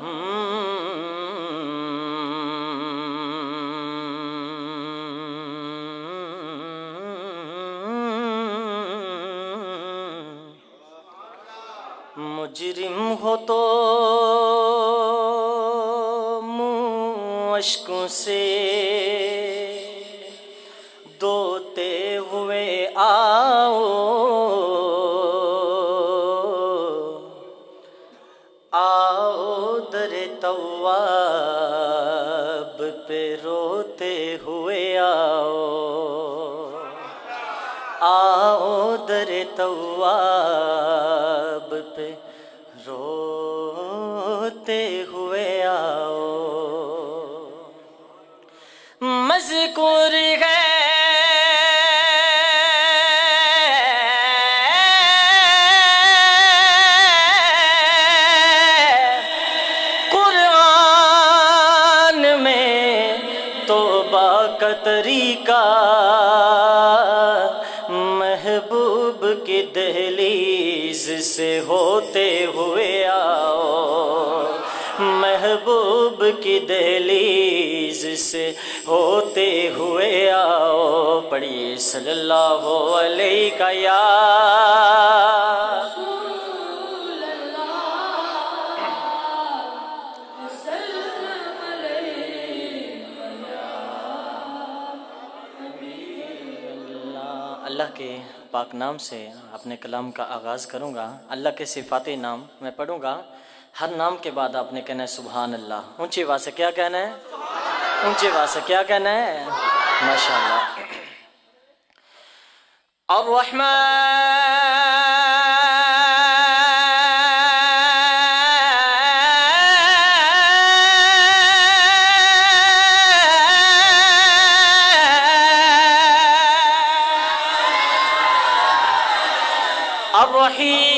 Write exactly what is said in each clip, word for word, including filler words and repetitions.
مجرم ہو تو منہ اشکوں سے دوتے ہوئے آؤ، آؤ در تواب پہ روتے ہوئے آؤ، آؤ در تواب پہ روتے ہوئے آؤ۔ مذکور ہے قرآن میں توبہ کا طریقہ، محبوب کی دہلیز سے ہوتے ہوئے آؤ، محبوب کی دہلیز سے ہوتے ہوئے آؤ۔ پڑھیے صلی اللہ علیہ یا اللہ کے پاک نام سے اپنے کلام کا آغاز کروں گا۔ اللہ کے صفات نام میں پڑھوں گا، ہر نام کے بعد آپ نے کہنا ہے سبحان اللہ۔ اونچی آواز سے کیا کہنا ہے؟ اونچی آواز سے کیا کہنا ہے؟ ماشاءاللہ۔ الرحمن الرحیم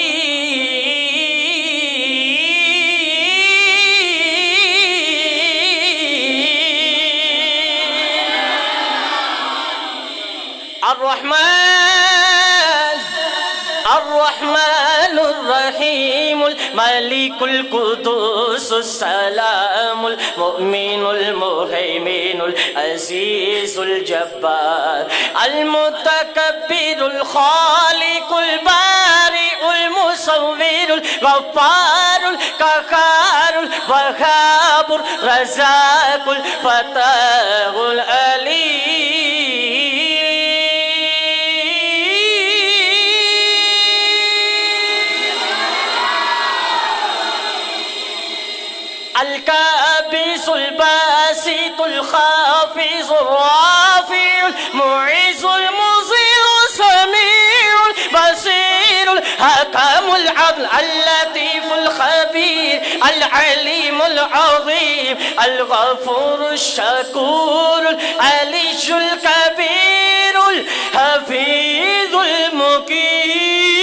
الرحمن الرحمن الرحیم الملک القدوس السلام المؤمن المهيمن العزیز الجبار المتکبر الخالق البارئ المصور الغفار القهار الوهاب الرزاق الفتاح العلیم القابض الباسط الخافض الرافع المعز المذل السميع البصير الحكم العدل اللطيف الخبير العليم العظيم الغفور الشكور العلي الكبير الحفيظ المقيم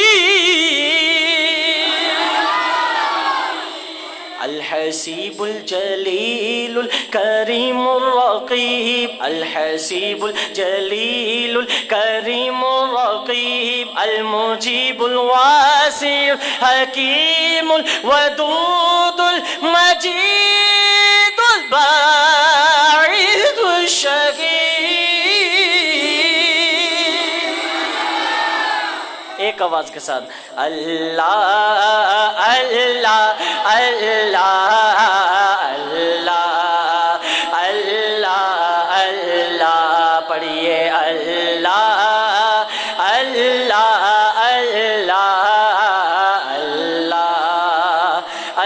الحسيب الجليل الكريم الرقيب الحسيب الجليل الكريم الرقيب المجيب الواسع الحكيم الودود المجيد الباعث الشهيد۔ ایک آواز کے ساتھ اللہ اللہ اللہ اللہ اللہ اللہ پڑھیے اللہ اللہ اللہ اللہ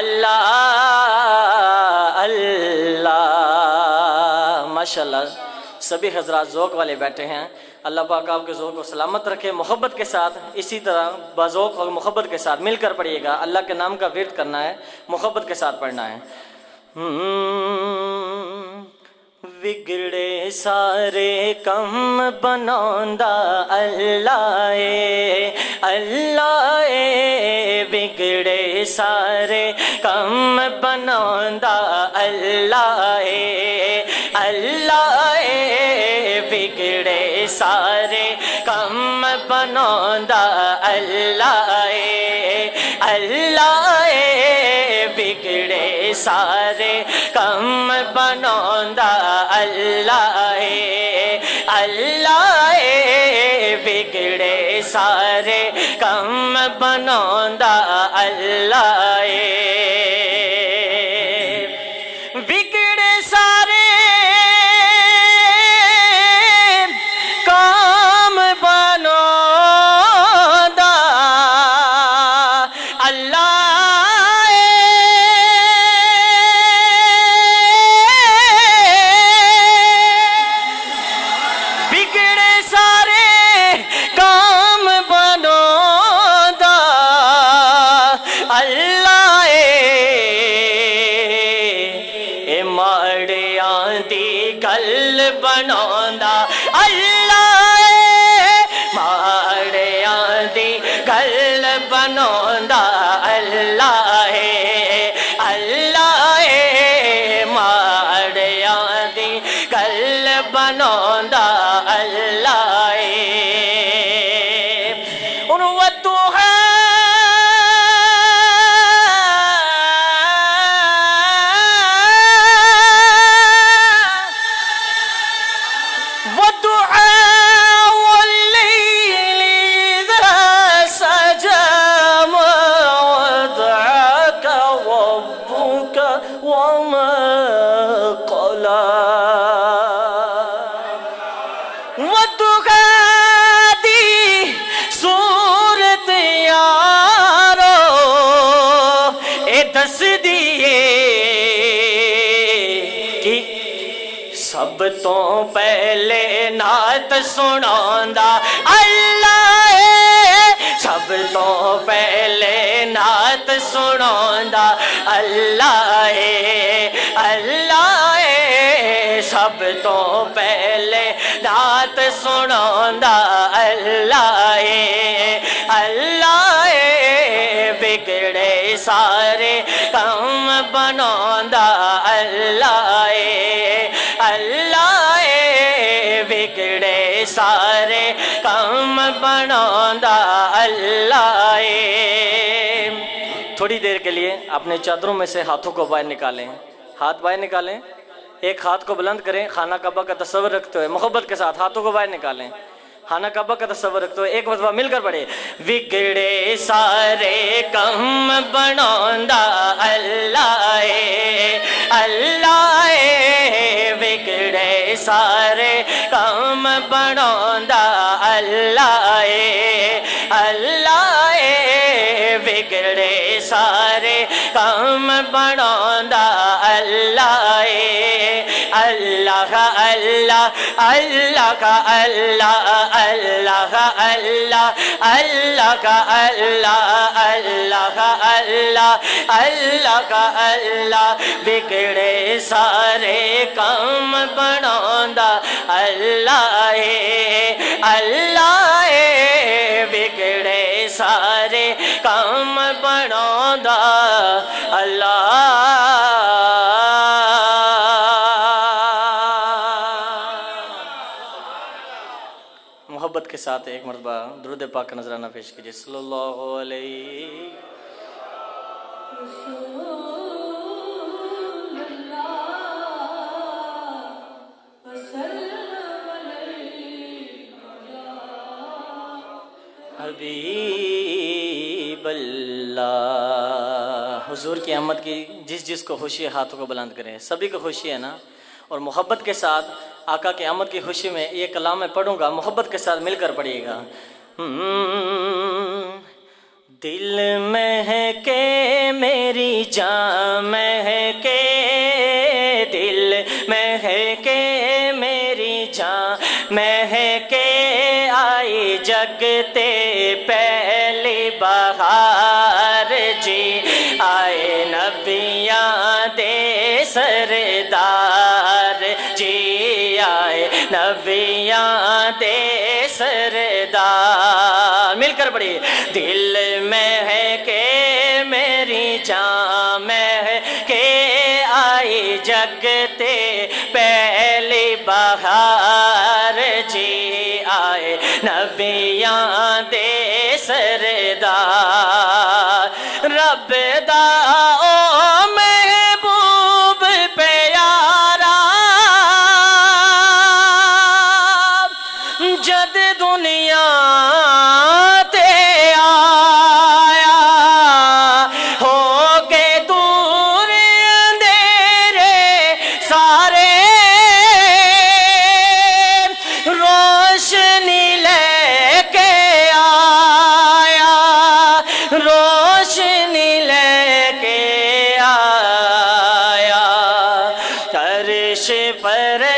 اللہ اللہ۔ ماشاءاللہ سبھی حضرات ذوق والے بیٹھے ہیں، اللہ پاک آپ کے ذوق کو سلامت رکھے۔ محبت کے ساتھ اسی طرح بذوق اور محبت کے ساتھ مل کر پڑھیے گا۔ اللہ کے نام کا ورد کرنا ہے، محبت کے ساتھ پڑھنا ہے۔ بگڑے سارے کم بناوندا اللہ اے اللہ اے، بگڑے سارے کم بناوندا اللہ اے اللہ اے، بگڑے سارے کم بناوندا اللہ اے اللہ اے، بگڑے سارے کم بناوندا اللہ ہے اللہ ہے بگڑے سارے کم بناوندا اللہ ہے بگڑے سارے کام بناوندا اللہ بگڑے سارے کام بناوندا اللہ اے ماڑیاں دی گل بناوندا اللہ ماڑیاں دی گل بناوندا اللہ اللہ ماڑیاں دی گل بناوندا اللہ ان وضحا دس دیے کہ سب تو پہلے نعت سناوندا اللہ سب تو پہلے نعت سناوندا اللہ اللہ سب تو پہلے نعت سناوندا اللہ اللہ بگڑے سارے کم بناوندا اللہ اللہ بگڑے سارے کم بناوندا اللہ تھوڑی دیر کے لیے اپنے چادروں میں سے ہاتھوں کو باہر نکالیں ہاتھ باہر نکالیں ایک ہاتھ کو بلند کریں خانہ کعبہ کا تصور رکھتے ہوئے محبت کے ساتھ ہاتھوں کو باہر نکالیں خانہ کعبہ کا تصور رکھتے ہوئے ایک مرتبہ مل کر پڑھے بگڑے سارے کم بناوندا اللہ اللہ بگڑے سارے کم بناوندا اللہ اللہ بگڑے سارے کم بناوندا اللہ اللہ اللہ اللہ کا اللہ اللہ اللہ اللہ کا اللہ اللہ کا اللہ اللہ کا اللہ بگڑے سارے کم بناوندا اللہ اللہ بگڑے سارے کم بناوندا اللہ محبت کے ساتھ ایک مرتبہ درود پاک کا نذرانہ پیش کیجئے صلی اللہ علیہ حبیب اللہ حضور کی آمد کی جس جس کو خوشی ہے ہاتھوں کو بلند کریں سبھی کو خوشی ہے نا اور محبت کے ساتھ آقا کی آمد کی خوشی میں یہ کلام میں پڑھوں گا محبت کے ساتھ مل کر پڑھیے گا دل مہکے میری جان مہکے دل مہکے میری جان مہکے آئی جگتے پہلی بہار جی آئے نبیاں دے سردار جی آئے نبیاں دے سردار مل کر پڑھی دل میں ہے کہ میری جان میں ہے کہ آئی جگتے پہلی بہار جی آئے نبیاں دے سردار رب دا او محبوب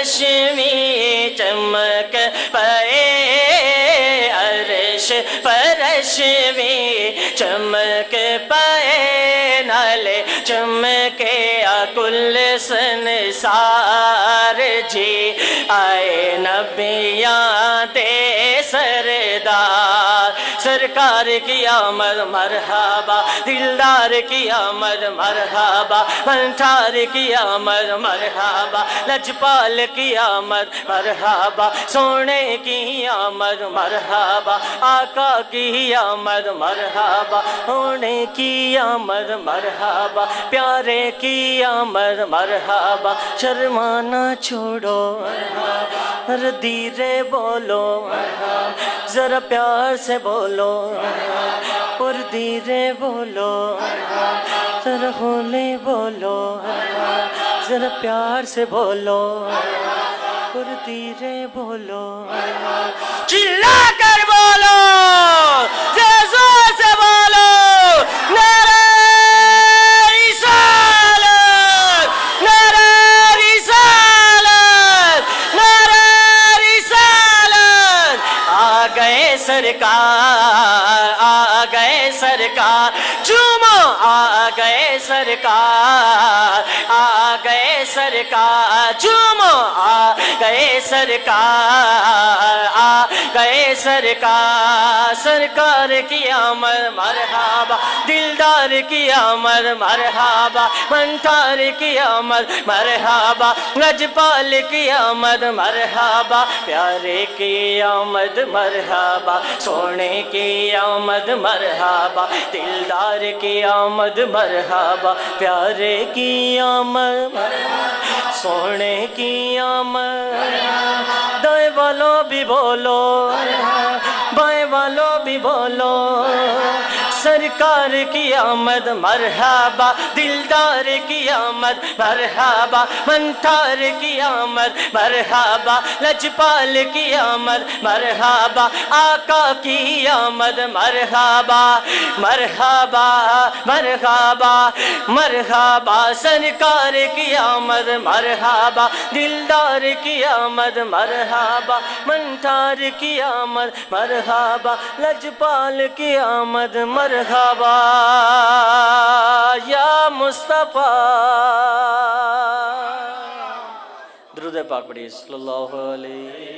रश्मि चमक पए, अर्श पर रश्मि चमक पए, नाले चमके कुल संसार जी। आए नबियां दे सरदार, सरकार की आमद मरहबा, दिलदार की आमद मरहबा, मंठार की आमद मरहबा, लजपाल की आमद मरहबा, सोने की आमद मरहबा, आका की आमद मरहबा, होने की आमद मरहबा, प्यारे की आमद मरहबा। शर्माना छोड़ो हर धीरे बोलो, जरा प्यार से बोलो और धीरे बोलो, जरा होले बोलो, जरा प्यार से बोलो और धीरे बोलो, चिल्ला कर बोलो, जरा जोर से बोलो, नारे रिसालत, नारे रिसालत, नारे रिसालत। आ गए सरकार, आ गए सरकार, झूमो, आ गए सरकार, आ गए सरकार, झूमो, आ गए सरकार, आ गए सरकार। सरकार की आमद मरहबा, दिलदार की आमद मरहबा, मंठार की आमद मरहबा, लजपाल की आमद मरहबा, प्यारे की आमद मरहबा, सोने की आमद मरहबा, दिलदार की आमद मरहबा, प्यारे की आमद मरहबा, सोने की आमद। दाएं वालों भी बोलो, बाएं वालों भी बोलो, सरकार की आमद मरहबा, दिलदार की आमद मरहबा, मंठार की आमद मरहबा, लजपाल की आमद मरहबा, आका की आमद मरहबा, मरहबा मरहबा मरहबा। सरकार की आमद मरहबा, दिलदार की आमद मरहबा, मंठार की आमद मरहबा, लजपाल की आमद मरहबा। या मुस्तफा, दुरूद पाक पढ़िए सल्लल्लाहु अलैहि।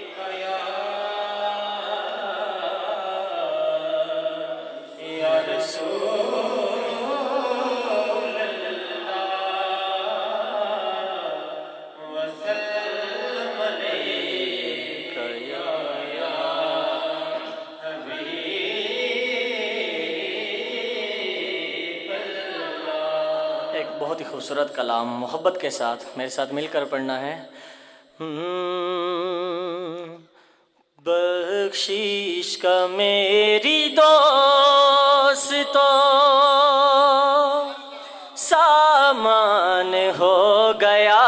बहुत ही खूबसूरत कलाम मोहब्बत के साथ मेरे साथ मिलकर पढ़ना है। बख्शीश का मेरी दोस्तों सामान हो गया,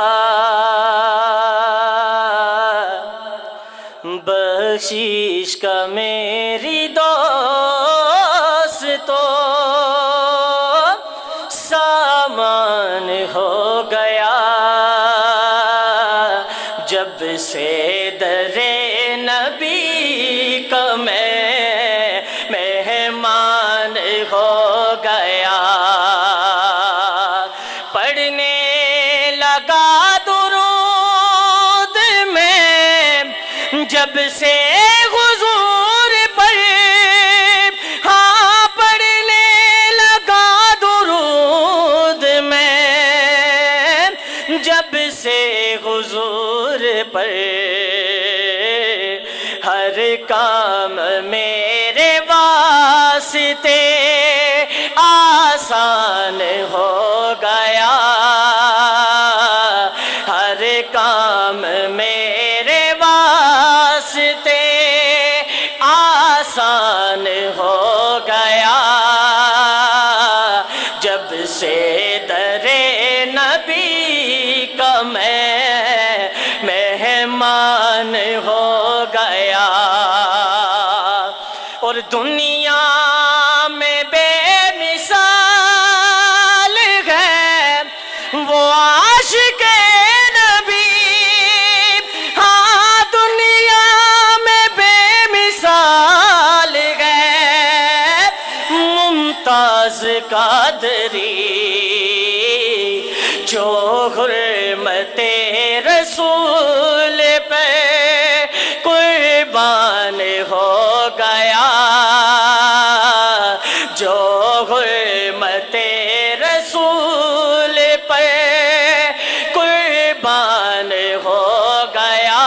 बख्शीश का मेरी दोस्तों सामान हो गया, जब से दरे नबी का मैं मेहमान हो गया। पढ़ने लगा दुरूद में जब से हुजूर पर, हाँ पढ़ने लगा दुरूद में जब से हुजूर पर, हर काम मेरे वास्ते आसान हो गया, हर काम मेरे वास्ते आसान हो गया, जब से दरे नबी का मैं मेहमान हो गया। और दुनिया में बेमिसाल है वो आशिक़े नबी, قدری جو حرمت رسول پہ قربان ہو گیا جو حرمت رسول پہ قربان ہو گیا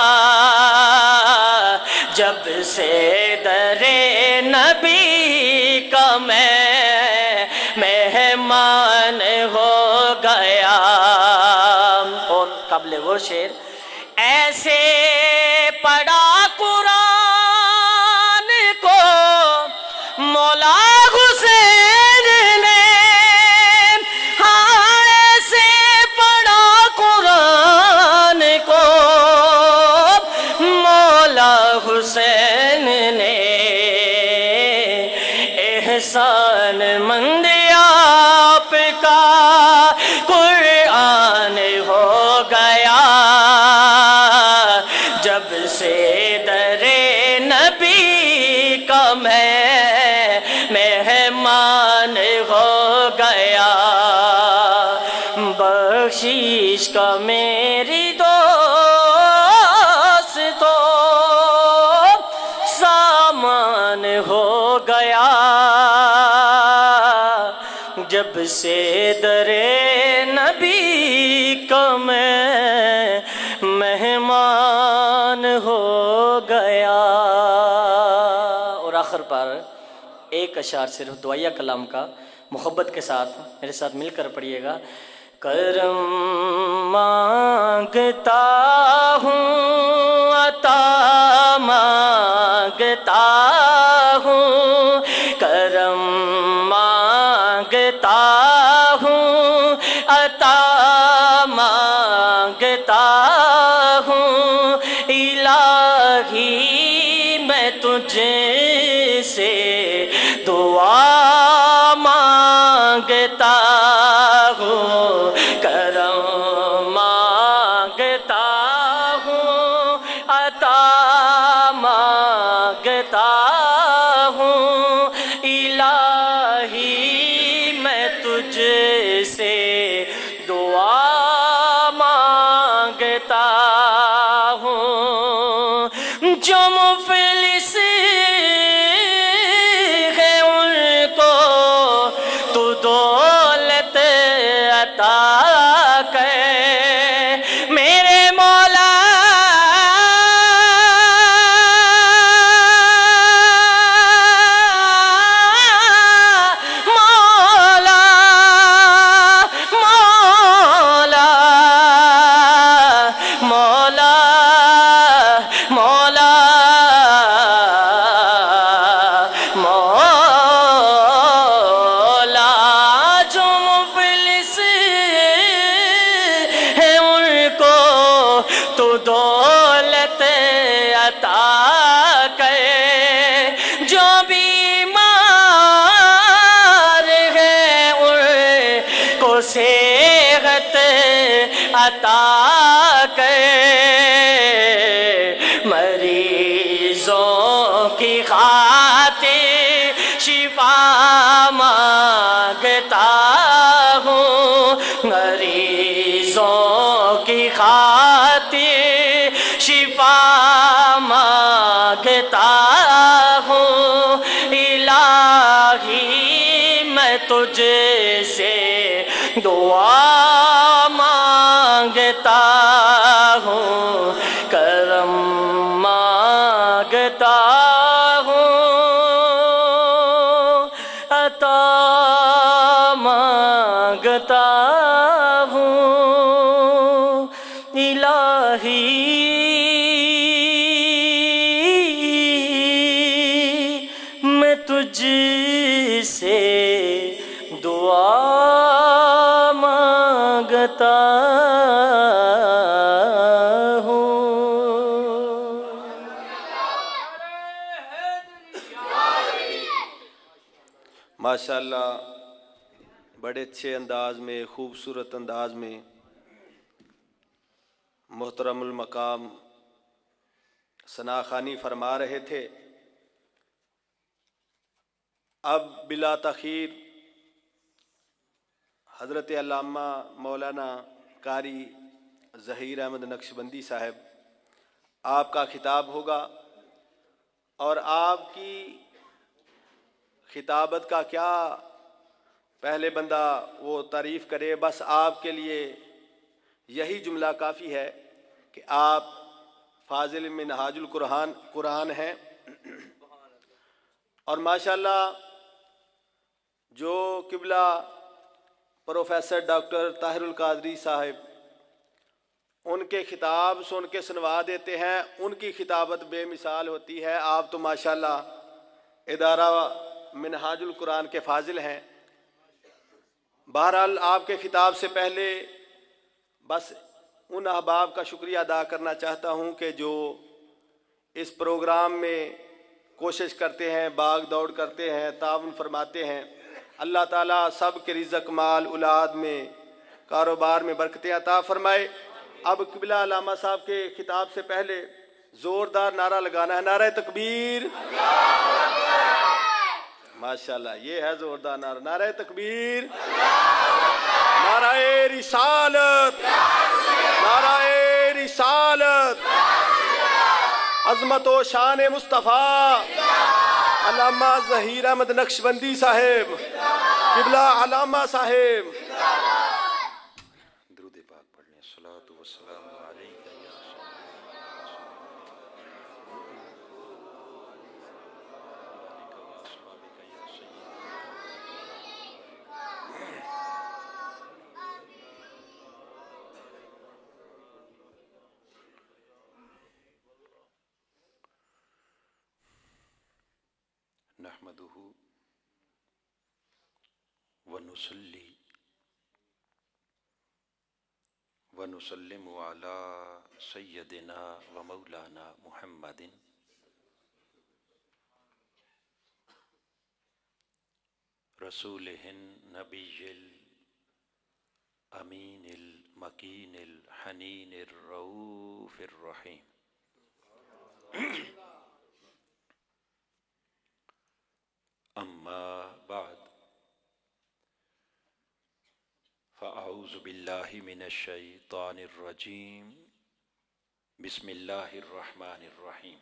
جب سے در نبی کا میں مہمان ہو گیا. اور قبل وہ شعر ایسے پڑھا قرآن کو مولا حسین نے ہاں ایسے پڑھا قرآن کو مولا حسین نے احسان مند آپ کا قرآن ہو گیا جب سے در نبی کا میں مہمان ہو گیا. بخشش کا میری دوست تو سامان ہو گیا جب سے در نبی کا میں مہمان ہو گیا. اور آخر پر ایک اشعار صرف دعائیہ کلام کا محبت کے ساتھ میرے ساتھ مل کر پڑھیے گا. کرم مانگتا ہوں عطا مانگتا ہوں کرم مانگتا ہوں عطا مانگتا ہوں الہی میں تجھ سے دعا مانگتا ہوں کرم مانگتا ہوں عطا مانگتا ہوں الہی میں تجھ سے دعا مانگتا ہوں جو مفلس ہے ان کو تو دولت عطا کر میرے مولا مولا مولا مولا مولا مولا جو مفلس ہے ان کو تو دولت عطا کر جو بیمار ہے ان کو صحت عطا کر مریضوں کی خاطر شفا مانگتا ہوں مریضوں کی خاطر شفا مانگتا ہوں الہی میں تجھ سے دعا مانگتا ہوں کرم مانگتا ہوں عطا مانگتا ہوں الہی میں تجھ سے دعا مانگتا ہوں. ماشاءاللہ بڑے اچھے انداز میں خوبصورت انداز میں محترم المقام ثنا خوانی فرما رہے تھے. اب بلا تاخیر حضرت علامہ مولانا قاری ظہیر احمد نقشبندی صاحب، آپ کا خطاب ہوگا، اور آپ کی خطابت کا کیا پہلے بندہ وہ تعریف کرے، بس آپ کے لیے یہی جملہ کافی ہے کہ آپ فاضل منہاج القرآن قرآن ہیں، اور ماشاءاللہ جو قبلہ پروفیسر ڈاکٹر طاہر القادری صاحب ان کے خطاب سن کے سنوا دیتے ہیں، ان کی خطابت بے مثال ہوتی ہے۔ آپ تو ماشاءاللہ ادارہ منہاج القرآن کے فاضل ہیں۔ بہرحال آپ کے خطاب سے پہلے بس ان احباب کا شکریہ ادا کرنا چاہتا ہوں کہ جو اس پروگرام میں کوشش کرتے ہیں، باغ دوڑ کرتے ہیں، تعاون فرماتے ہیں۔ اللہ تعالیٰ سب کے رزق، مال، اولاد میں، کاروبار میں برکتیں عطا فرمائے۔ اب قبلہ علامہ صاحب کے خطاب سے پہلے زوردار نعرہ لگانا ہے، نعرہ تکبیر، ماشاءاللہ یہ ہے زوردار نعرہ، نعرہ تکبیر، نعرہ رسالت، نعرہ رسالت، عظمت و شان مصطفیٰ علامہ ظہیر احمد نقشبندی صاحب، قبلہ علامہ صاحب۔ درود پاک پڑھ لیں، صلاۃ و سلام علیک یا نحمدہ ونصلی ونسلم علی سیدنا و مولانا محمد رسولہ النبی الامین المکین الحنین الرؤوف الرحیم۔ اما بعد فاعوذ باللہ من الشیطان الرجیم، بسم اللہ الرحمن الرحیم۔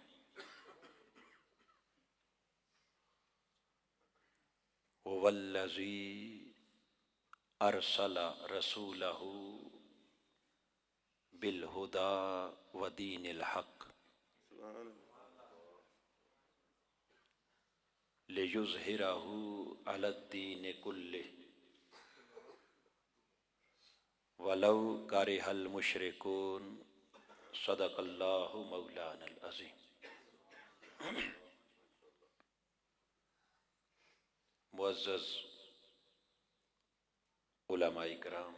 هو الذی ارسل رسولہ بالہدی ودین الحق لِیُظْہِرَہُ عَلَى الدِّینِ کُلِّہ وَلَوْ کَرِہَ الْمُشْرِکُونَ۔ صدق اللہ مولانا العظیم۔ معزز علماء کرام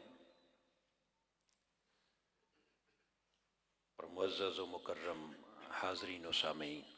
اور معزز و مکرم حاضرین و سامعین،